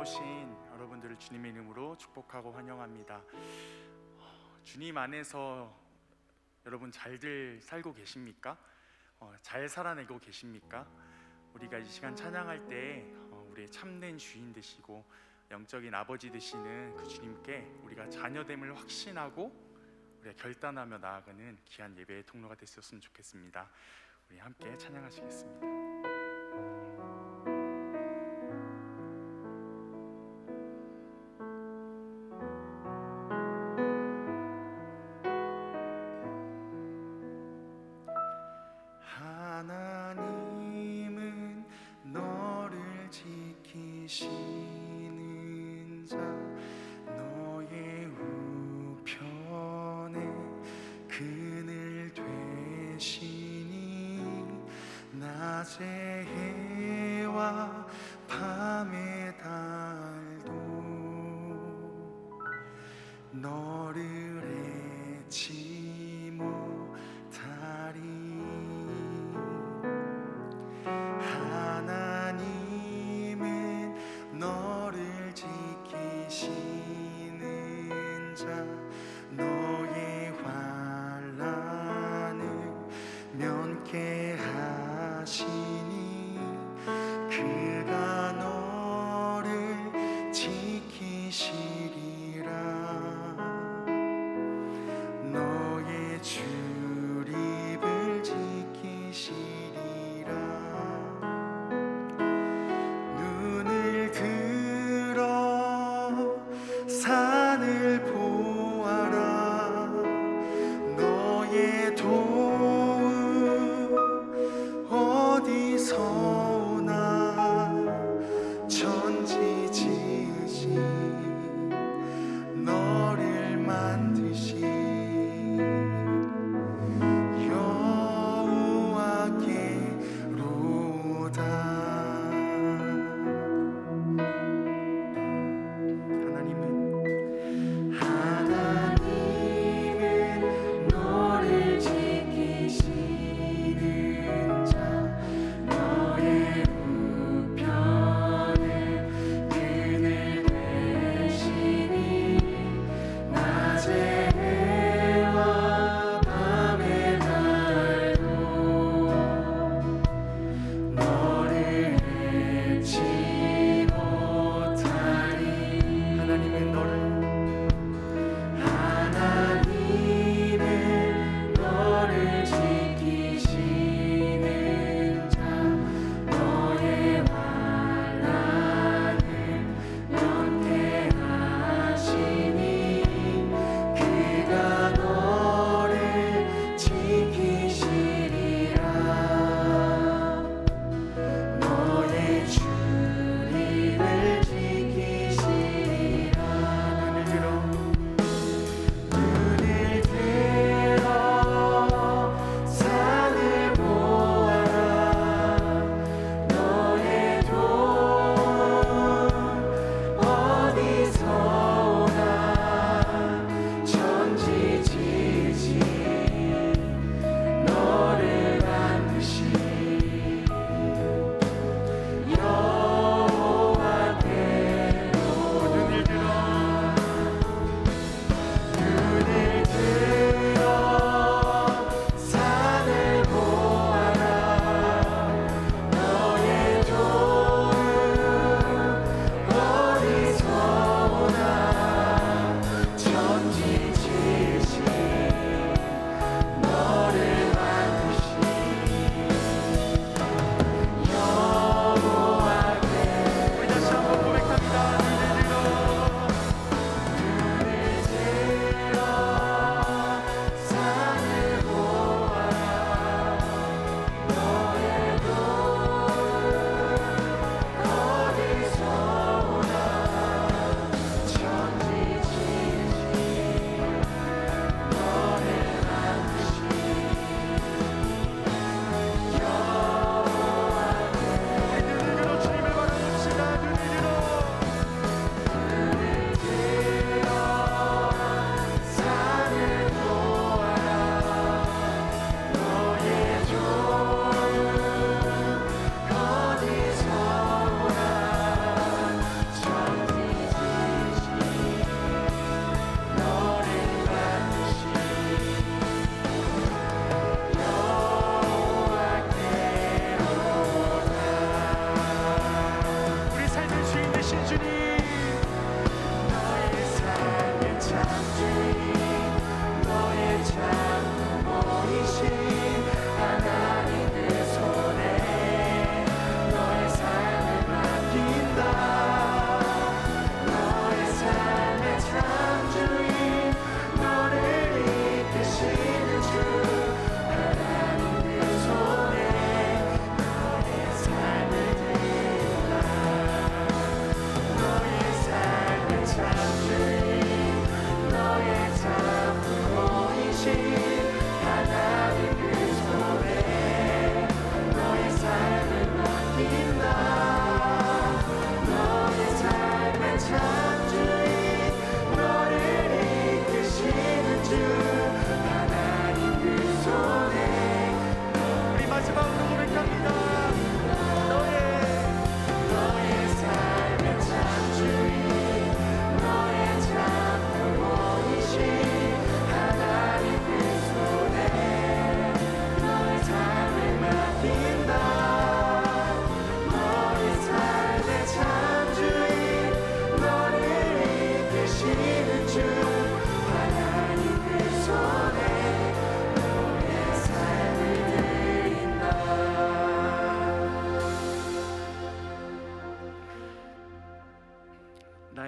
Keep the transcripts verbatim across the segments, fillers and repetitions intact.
오신 여러분들을 주님의 이름으로 축복하고 환영합니다. 주님 안에서 여러분 잘들 살고 계십니까? 어, 잘 살아내고 계십니까? 우리가 이 시간 찬양할 때 어, 우리의 참된 주인 되시고 영적인 아버지 되시는 그 주님께 우리가 자녀됨을 확신하고 우리가 결단하며 나아가는 귀한 예배의 통로가 됐었으면 좋겠습니다. 우리 함께 찬양하시겠습니다. 하나님은 너를 지키시는 자, 너의 우편에 그늘 되시니 낮의 해와 밤의 달도 너를 잊지 못하리. 하나님은 너를 지키시는 자, 너의 환난을 면케 하시니 그가 너를 지키시리라. 너의 출입을 지키시리라. 눈을 들어 산을 보아라. 너의 도움 어디서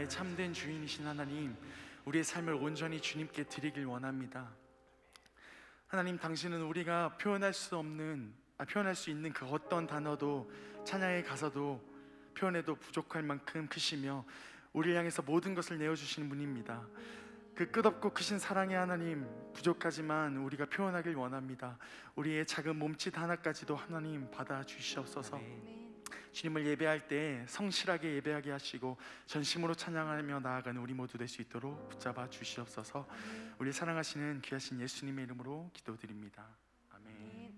나의 참된 주인이신 하나님, 우리의 삶을 온전히 주님께 드리길 원합니다. 하나님, 당신은 우리가 표현할 수 없는 아, 표현할 수 있는 그 어떤 단어도, 찬양의 가사도 표현해도 부족할 만큼 크시며 우리를 향해서 모든 것을 내어주시는 분입니다. 그 끝없고 크신 사랑의 하나님, 부족하지만 우리가 표현하길 원합니다. 우리의 작은 몸짓 하나까지도 하나님 받아주시옵소서. 주님을 예배할 때 성실하게 예배하게 하시고 전심으로 찬양하며 나아가는 우리 모두 될 수 있도록 붙잡아 주시옵소서. 우리 사랑하시는 귀하신 예수님의 이름으로 기도드립니다. 아멘.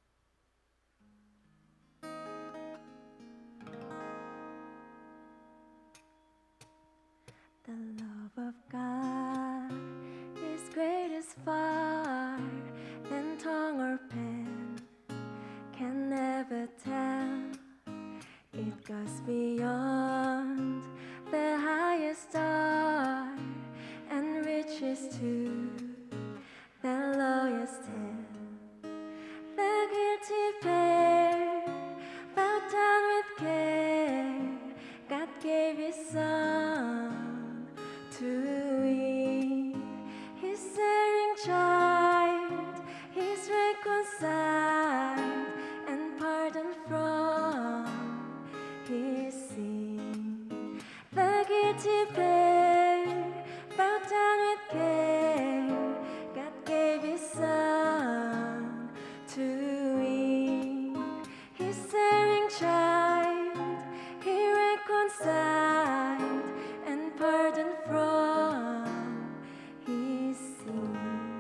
The love of God is great as far than tongue or pen can never tell. It goes beyond the highest star and reaches to the lowest hell. The guilty pair bowed down with care. God gave His Son to weep. His erring child, He's reconciled and pardoned from His sin. The guilty pair bowed down with care. God gave His Son to weep. His erring child, He reconciled and pardoned from His sin.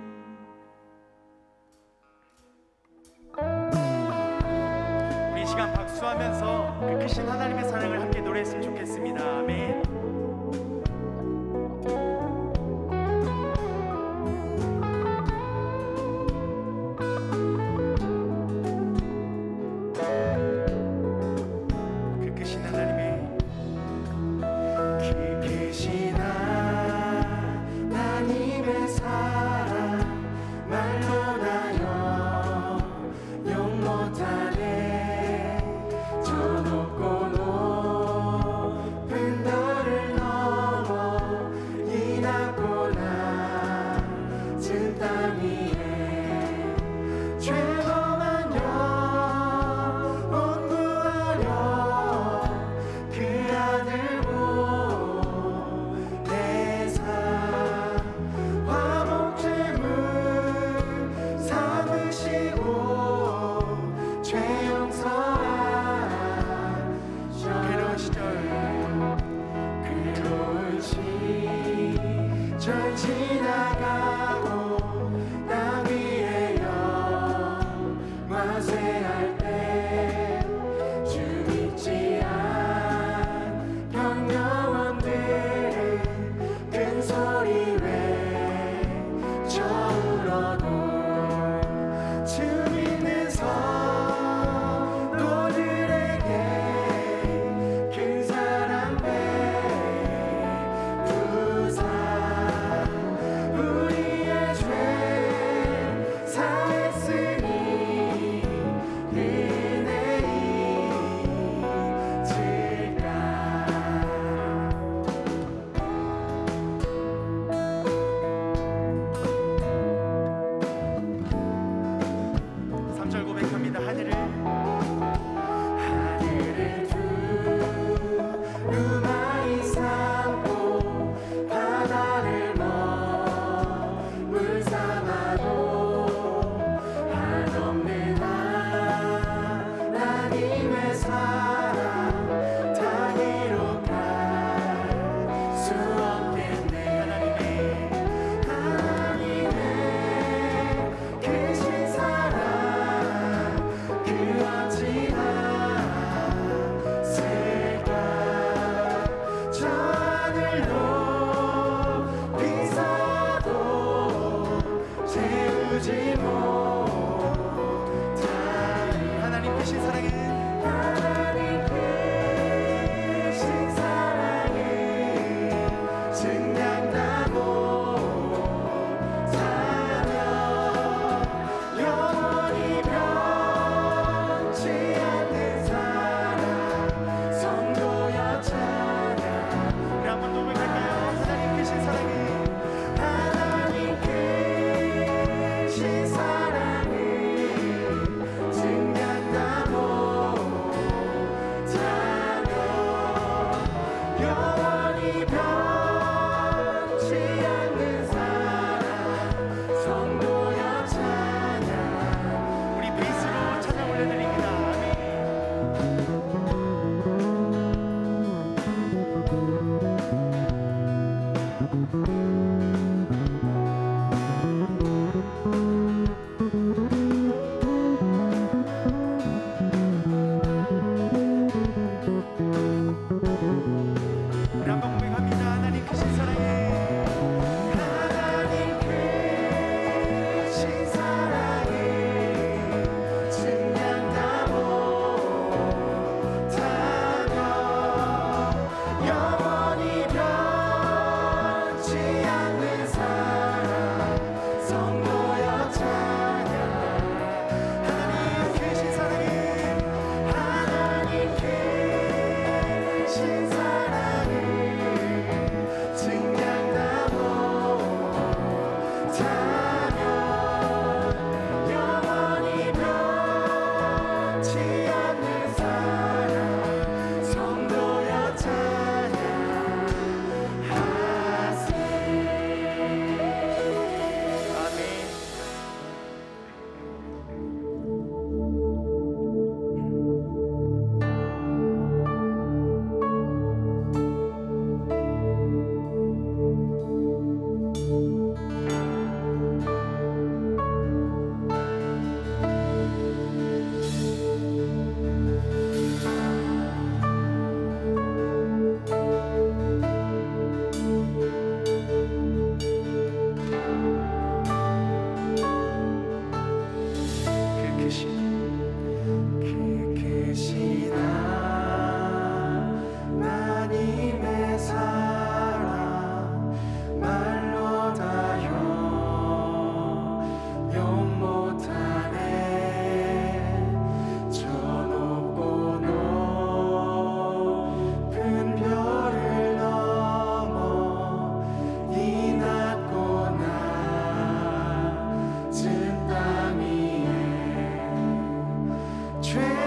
우리 이 시간 박수하면서 그 크신 하나님의 사랑을 함께 노래했으면 좋겠습니다. 아멘. 그 크신 하나님의 그 크신 하나님의 사랑 말로 나여 용 못하네. 저 높고 높은 별을 넘어 이 낮고 낮은 땅 위에 죄범한 영혼 구하려 그 아들 보내사 화목제물 삼으시고 죄 용서하셔. 괴로운 시절 괴로운 시절 지나가고 땅 위에 영화 쇠할 때 주 믿지 않던 영혼들은 큰 소리 외쳐 울어도 주 믿는 성도들에게 그 사랑 베푸사 우리의 죄 사했으니 은혜 잊을까. 삼 절 고백합니다. 하늘을 하늘을 두루마리 삼고 바다를 먹물 삼아도 한없는 하나님의 사랑 다 이룩할 수 없겠네. 하나님의 하나님의 크신 사랑 그 어찌나 쓸까. 저 하늘도 비서도 채우지 못하니 하나님 크신 사랑은 하나님 크신 사랑은 증량다 못하며 영원히 변치 않는 사랑 성도여 찬양. 우리 한번 고백할까요? 죄